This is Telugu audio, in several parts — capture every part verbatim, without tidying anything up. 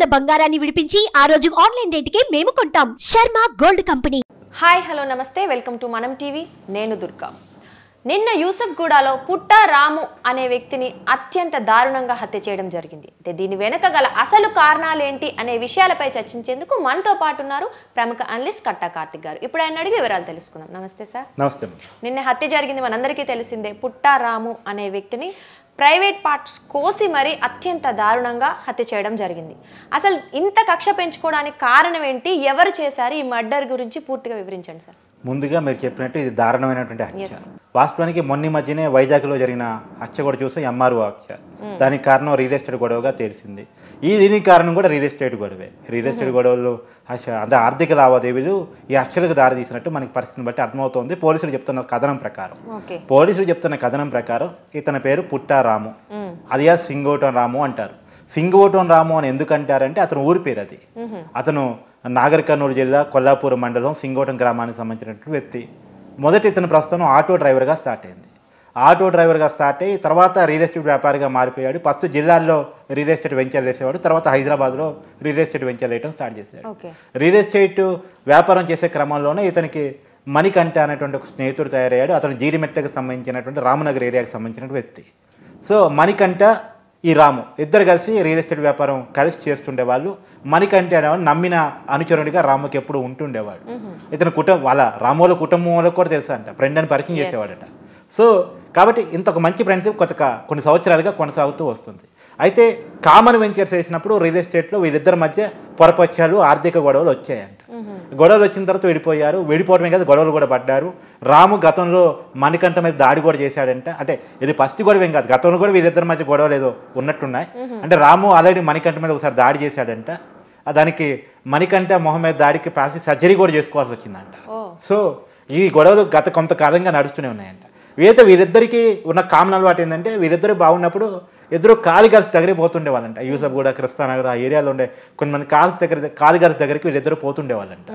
ఉన్న బంగారాన్ని విడిపించి ఆ రోజు ఆన్లైన్ రేటుకే మేము కొంటాం. Sharma gold company. Hi hello నమస్తే, వెల్కమ్ టు మనం టీవీ. నేను దుర్గా. నిన్న యూసఫ్గూడలో పుట్ట రాము అనే వ్యక్తిని అత్యంత దారుణంగా హత్య చేయడం జరిగింది. అంటే దీని వెనుక గల అసలు కారణాలేంటి అనే విషయాలపై చర్చించేందుకు మనతో పాటు ఉన్నారు ప్రముఖ అనలిస్ట్ కట్టా కార్తిక్ గారు. ఇప్పుడు ఆయన అడిగి వివరాలు తెలుసుకుందాం. నమస్తే సార్. నమస్తే. నిన్న హత్య జరిగింది మనందరికీ తెలిసిందే. పుట్ట రాము అనే వ్యక్తిని ప్రైవేట్ పార్ట్స్ కోసి మరీ అత్యంత దారుణంగా హత్య చేయడం జరిగింది. అసలు ఇంత కక్ష పెంచుకోవడానికి కారణం ఏంటి, ఎవరు చేశారు, ఈ మర్డర్ గురించి పూర్తిగా వివరించండి సార్. ముందుగా మీరు చెప్పినట్టు ఇది దారుణమైనటువంటి హత్య. వాస్తవానికి మొన్న మధ్యనే వైజాగ్లో జరిగిన హత్య కూడా చూస్తే ఎంఆర్ఓ హత్య. దానికి కారణం రియల్ ఎస్టేట్ గొడవగా తెలిసింది. ఈ దీనికి కారణం కూడా రియల్ ఎస్టేట్ గొడవే. రియల్ ఎస్టేట్ గొడవలు అంటే ఆర్థిక లావాదేవీలు ఈ హత్యలకు దారి తీసినట్టు మనకి పరిస్థితిని బట్టి అర్థమవుతోంది. పోలీసులు చెప్తున్న కథనం ప్రకారం పోలీసులు చెప్తున్న కథనం ప్రకారం ఇతని పేరు పుట్ట రాము, అలియాస్ సింగోటం రాము అంటారు. సింగోటం రాము అని ఎందుకు అంటారంటే అతను ఊరి పేరు అది. అతను నాగర్ కర్నూలు జిల్లా కొల్లాపూర్ మండలం సింగోటం గ్రామానికి సంబంధించినటువంటి వ్యక్తి. మొదటి ఇతను ప్రస్తుతం ఆటో డ్రైవర్గా స్టార్ట్ అయింది. ఆటో డ్రైవర్గా స్టార్ట్ అయ్యి తర్వాత రియల్ ఎస్టేట్ వ్యాపారిగా మారిపోయాడు. ఫస్ట్ జిల్లాల్లో రియల్ ఎస్టేట్ వెంచర్ వేసేవాడు, తర్వాత హైదరాబాద్లో రియల్ ఎస్టేట్ వెంచర్ వేయడం స్టార్ట్ చేశాడు. రియల్ ఎస్టేట్ వ్యాపారం చేసే క్రమంలోనే ఇతనికి మణికంఠ అనేటువంటి ఒక స్నేహితుడు తయారయ్యాడు. అతను జీడిమెట్టకు సంబంధించినటువంటి రామనగర్ ఏరియాకి సంబంధించినటువంటి వ్యక్తి. సో మణికంఠ ఈ రాము ఇద్దరు కలిసి రియల్ ఎస్టేట్ వ్యాపారం కలిసి చేస్తుండేవాళ్ళు. మణికంఠ అనేవాడు నమ్మిన అనుచరుడిగా రాముకి ఎప్పుడు ఉంటుండేవాడు. ఇతని కుటుంబం వాళ్ళ రాముల కుటుంబం వాళ్ళకి కూడా తెలుసా అంట, ఫ్రెండ్ అని పరిచయం చేసేవాడట. సో కాబట్టి ఇంత ఒక మంచి ఫ్రెండ్షిప్ కొత్త కొన్ని సంవత్సరాలుగా కొనసాగుతూ వస్తుంది. అయితే కామన్ వెంచర్స్ వేసినప్పుడు రియల్ ఎస్టేట్లో వీళ్ళిద్దరి మధ్య పొరపక్షాలు, ఆర్థిక గొడవలు వచ్చాయంట. గొడవలు వచ్చిన తర్వాత విడిపోయారు. విడిపోవడమే కదా గొడవలు కూడా పడ్డారు. రాము గతంలో మణికంఠ మీద దాడి కూడా చేశాడంట. అంటే ఇది ఫస్ట్ గొడవ ఏం కాదు, గతంలో కూడా వీళ్ళిద్దరి మధ్య గొడవలు ఏదో ఉన్నట్టున్నాయి. అంటే రాము ఆల్రెడీ మణికంఠ మీద ఒకసారి దాడి చేశాడంట. దానికి మణికంఠ మొహం మీద దాడికి ప్రాసెస్ సర్జరీ కూడా చేసుకోవాల్సి వచ్చిందంట. సో ఈ గొడవలు గత కొంతకాలంగా నడుస్తూనే ఉన్నాయంట. వీరైతే వీరిద్దరికి ఉన్న కామన్ అలవాటు ఏంటంటే వీరిద్దరు బాగున్నప్పుడు ఇద్దరు కాలి కలిసి దగ్గరికి పోతుండే వాళ్ళంట. యూసఫ్గూడ, కృష్ణానగర్ ఆ ఏరియాలో ఉండే కొంతమంది కాల్స్ దగ్గర కాలి కలిసి దగ్గరికి వీళ్ళిద్దరు పోతుండే వాళ్ళంట.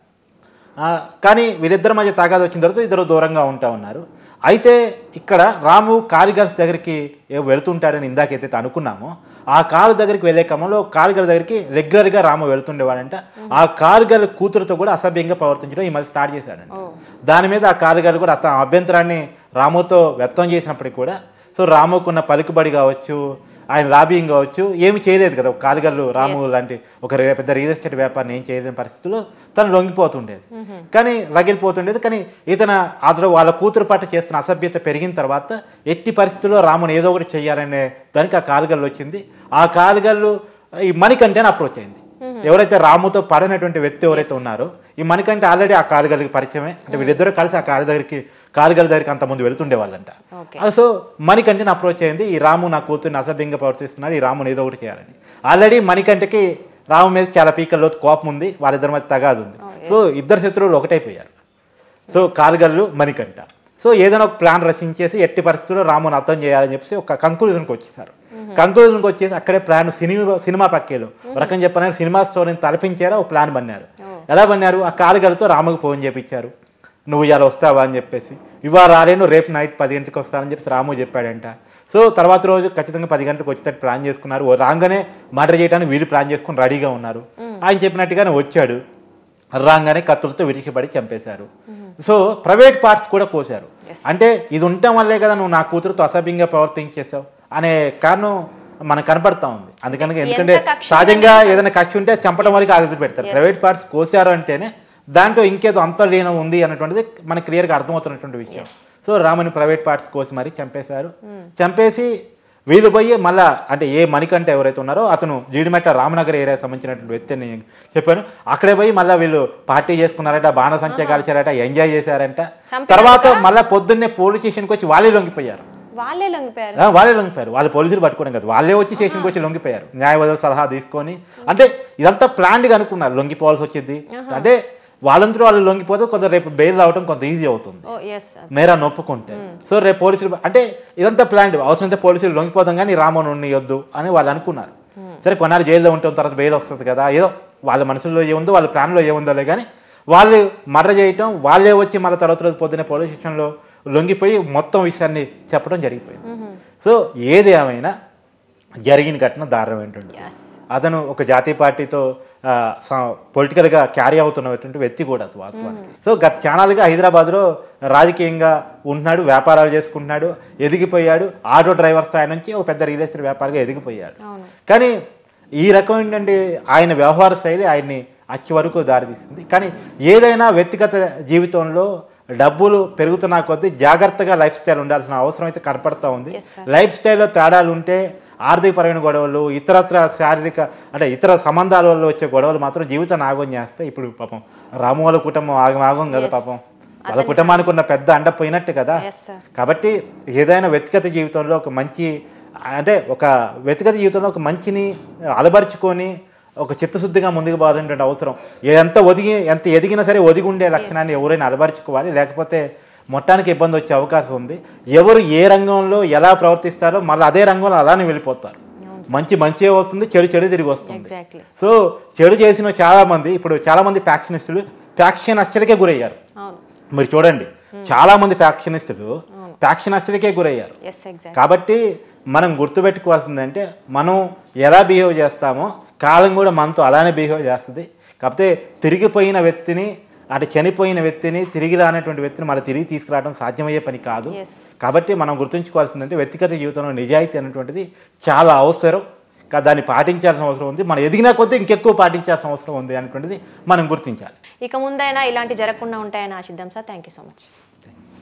కానీ వీళ్ళిద్దరి మధ్య తగాద వచ్చిన తర్వాత ఇద్దరు దూరంగా ఉంటా ఉన్నారు. అయితే ఇక్కడ రాము కాలిగర్స్ దగ్గరికి వెళుతుంటాడని ఇందాకైతే అనుకున్నామో ఆ కాలు దగ్గరికి వెళ్ళే క్రమంలో కాలిగర్ దగ్గరికి రెగ్యులర్గా రాము వెళుతుండేవాడంట. ఆ కాలిగర్ కూతురుతో కూడా అసభ్యంగా ప్రవర్తించడం ఈ మధ్య స్టార్ట్ చేశాడంట. దాని మీద ఆ కాలిగర్ కూడా అతని అభ్యంతరాన్ని రాముతో వ్యక్తం చేసినప్పటికీ కూడా సో రాముకున్న పలుకుబడి కావచ్చు, ఆయన లాబింగ్ కావచ్చు ఏమి చేయలేదు కదా. కాలిగర్లు రాము లాంటి ఒక పెద్ద రియల్ ఎస్టేట్ వ్యాపారాన్ని ఏం చేయలేని పరిస్థితుల్లో తను లొంగిపోతుండేది. కానీ రగిలిపోతుండేది. కానీ ఇతను అతను వాళ్ళ కూతురు పట్ల చేస్తున్న అసభ్యత పెరిగిన తర్వాత ఎట్టి పరిస్థితుల్లో రాముని ఏదో ఒకటి చెయ్యాలనే దానికి ఆ కాలిగర్లు వచ్చింది. ఆ కాలిగర్లు ఈ మణికంఠని అప్రోచ్ అయింది. ఎవరైతే రాముతో పడినటువంటి వ్యక్తి ఎవరైతే ఉన్నారో ఈ మణికంఠ ఆల్రెడీ ఆ కాలిగర్లకి పరిచయమే. అంటే వీళ్ళిద్దరూ కలిసి ఆ కాలి దగ్గరికి కాలిగర్ దగ్గరికి అంత ముందు వెళుతుండే వాళ్ళంట. సో మణికంఠని అప్రోచ్ అయింది. ఈ రాము నా కూతుర్ని అసభ్యంగా ప్రవర్తిస్తున్నాడు, ఈ రాముని ఏదో ఒకటి చేయాలని. ఆల్రెడీ మణికంఠకి రాము మీద చాలా పీకల్లో కోపం ఉంది, వాళ్ళిద్దరి మధ్య తగాదు ఉంది. సో ఇద్దరు శత్రువులు ఒకటైపోయారు. సో కాలిగర్లు మణికంఠ సో ఏదైనా ఒక ప్లాన్ రచించేసి ఎట్టి పరిస్థితుల్లో రాముని అర్థం చేయాలని చెప్పేసి ఒక కంక్లూజన్కి వచ్చేసారు. కంక్లూజన్కి వచ్చేసి అక్కడే ప్లాన్ సినిమా సినిమా పక్కేలు రకం చెప్పాలని సినిమా స్టోరీని తలపించారా ఒక ప్లాన్ బన్నారు. ఎలా బన్నారు? ఆ కాలిగర్లతో రాముకి ఫోన్ చేపించారు. నువ్వు ఇవాళ వస్తావా అని చెప్పేసి. ఇవాళ రాలేను, రేపు నైట్ పది గంటలకు వస్తానని చెప్పేసి రాము చెప్పాడంట. సో తర్వాత రోజు ఖచ్చితంగా పది గంటలకు వచ్చేటట్టు ప్లాన్ చేసుకున్నారు. రాగానే మర్డర్ చేయడానికి వీళ్ళు ప్లాన్ చేసుకుని రెడీగా ఉన్నారు. ఆయన చెప్పినట్టుగానే వచ్చాడు. రాగానే కత్తులతో విరిగిపడి చంపేశారు. సో ప్రైవేట్ పార్ట్స్ కూడా కోసారు. అంటే ఇది ఉండటం వల్లే కదా నువ్వు నా కూతురుతో అసభ్యంగా ప్రవర్తించేసావు అనే కారణం మనకు కనపడతా ఉంది. అందుకని ఎందుకంటే సహజంగా ఏదైనా కక్ష ఉంటే చంపడం వరకు ఆగతి పెడతారు. ప్రైవేట్ పార్ట్స్ కోసారు అంటేనే దాంట్లో ఇంకేదో అంతర్లీనం ఉంది అన్నటువంటిది మనకు క్లియర్గా అర్థమవుతున్నటువంటి విషయం. సో రాముని ప్రైవేట్ పార్ట్స్ కోసి మరీ చంపేశారు. చంపేసి వీళ్ళు పోయి మళ్ళా అంటే ఏ మణికంఠ ఎవరైతే ఉన్నారో అతను జీడిమెట్ట రామనగర్ ఏరియా సంబంధించినటువంటి వ్యక్తి అని చెప్పాను. అక్కడే పోయి మళ్ళీ వీళ్ళు పార్టీ చేసుకున్నారట, బాణసంచ కాల్చారట, ఎంజాయ్ చేశారంట. తర్వాత మళ్ళీ పొద్దున్నే పోలీస్ స్టేషన్కి వచ్చి వాళ్ళే లొంగిపోయారు. వాళ్ళే లొంగిపోయారు వాళ్ళే లొంగిపోయారు వాళ్ళు పోలీసులు పట్టుకోవడం కదా, వాళ్ళే వచ్చి స్టేషన్కి వచ్చి లొంగిపోయారు న్యాయవాదుల సలహా తీసుకొని. అంటే ఇదంతా ప్లాన్డ్గా అనుకున్నారు లొంగిపోవాల్సి వచ్చింది. అంటే వాళ్ళంతా వాళ్ళు లొంగిపోతే కొంత రేపు బెయిల్ రావడం కొంత ఈజీ అవుతుంది నేరాన్ని ఒప్పుకుంటే. సో రేపు పోలీసులు అంటే ఇదంతా ప్లాన్, అవసరమైతే పోలీసులు లొంగిపోతాం కానీ రామను ఉండొద్దు అని వాళ్ళు అనుకున్నారు. సరే కొన్నాళ్ళు జైల్లో ఉంటాం, తర్వాత బెయిల్ వస్తుంది కదా, ఏదో వాళ్ళ మనసులో ఏముందో వాళ్ళ ప్లాన్లో ఏముందోలే కానీ వాళ్ళు మర్డర్ చేయటం, వాళ్ళే వచ్చి మళ్ళీ తర్వాత రోజు పొద్దున్నే పోలీస్ స్టేషన్లో లొంగిపోయి మొత్తం విషయాన్ని చెప్పడం జరిగిపోయింది. సో ఏది ఏమైనా జరిగిన ఘటన దారుణం ఏంటంటే అతను ఒక జాతీయ పార్టీతో పొలిటికల్గా క్యారీ అవుతున్నటువంటి వ్యక్తి కూడా వాస్తవానికి. సో గత చానాలుగా హైదరాబాద్లో రాజకీయంగా ఉంటున్నాడు, వ్యాపారాలు చేసుకుంటున్నాడు, ఎదిగిపోయాడు. ఆటో డ్రైవర్ స్థాయి నుంచి ఒక పెద్ద రియల్ ఎస్టేట్ వ్యాపారిగా ఎదిగిపోయాడు. కానీ ఈ రకమైనటువంటి ఆయన వ్యవహార శైలి ఆయన్ని అచ్చి వరకు దారితీస్తుంది. కానీ ఏదైనా వ్యక్తిగత జీవితంలో డబ్బులు పెరుగుతున్న కొద్దీ జాగ్రత్తగా లైఫ్ స్టైల్ ఉండాల్సిన అవసరం అయితే కనపడతా ఉంది. లైఫ్ స్టైల్లో తేడాలు ఉంటే ఆర్థికపరమైన గొడవలు, ఇతరత్ర శారీరక అంటే ఇతర సంబంధాల వల్ల వచ్చే గొడవలు మాత్రం జీవితాన్ని ఆగం చేస్తాయి. ఇప్పుడు పాపం రాము వాళ్ళ కుటుంబం ఆగం ఆగం కదా, పాపం వాళ్ళ కుటుంబానికి ఉన్న పెద్ద అండ పోయినట్టు కదా. కాబట్టి ఏదైనా వ్యక్తిగత జీవితంలో ఒక మంచి అంటే ఒక వ్యక్తిగత జీవితంలో ఒక మంచిని అలబరుచుకొని ఒక చిత్తశుద్ధిగా ముందుకు పోవాలనేటువంటి అవసరం. ఎంత ఒదిగి ఎంత ఎదిగినా సరే ఒదిగి ఉండే లక్షణాన్ని ఎవరైనా అలబరుచుకోవాలి, లేకపోతే మొత్తానికి ఇబ్బంది వచ్చే అవకాశం ఉంది. ఎవరు ఏ రంగంలో ఎలా ప్రవర్తిస్తారో మళ్ళీ అదే రంగంలో అలానే వెళ్ళిపోతారు. మంచి మంచి వస్తుంది, చెడు చెడు తిరిగి వస్తుంది. సో చెడు చేసిన చాలా మంది ఇప్పుడు చాలా మంది ఫ్యాక్షనిస్టులు ఫ్యాక్షన్ హత్యలకే గురయ్యారు. మీరు చూడండి, చాలా మంది ఫ్యాక్షనిస్టులు ఫ్యాక్షన్ హత్యలకే గురయ్యారు. కాబట్టి మనం గుర్తుపెట్టుకోవాల్సిందంటే మనం ఎలా బిహేవ్ చేస్తామో కాలం కూడా మనతో అలానే బిహేవ్ చేస్తుంది. కాకపోతే తిరిగిపోయిన వ్యక్తిని అంటే చనిపోయిన వ్యక్తిని తిరిగి రానటువంటి వ్యక్తిని మళ్ళీ తిరిగి తీసుకురావడం సాధ్యమయ్యే పని కాదు. కాబట్టి మనం గుర్తుంచుకోవాల్సిందంటే వ్యక్తిగత జీవితంలో నిజాయితీ అనేటువంటిది చాలా అవసరం. దాన్ని పాటించాల్సిన అవసరం ఉంది. మనం ఎదిగినా కొద్దీ ఇంకెక్కువ పాటించాల్సిన అవసరం ఉంది అనేటువంటిది మనం గుర్తించాలి. ఇక ముందైనా ఇలాంటి జరగకుండా ఉంటాయని ఆశిద్దాం sir. Thank you so much.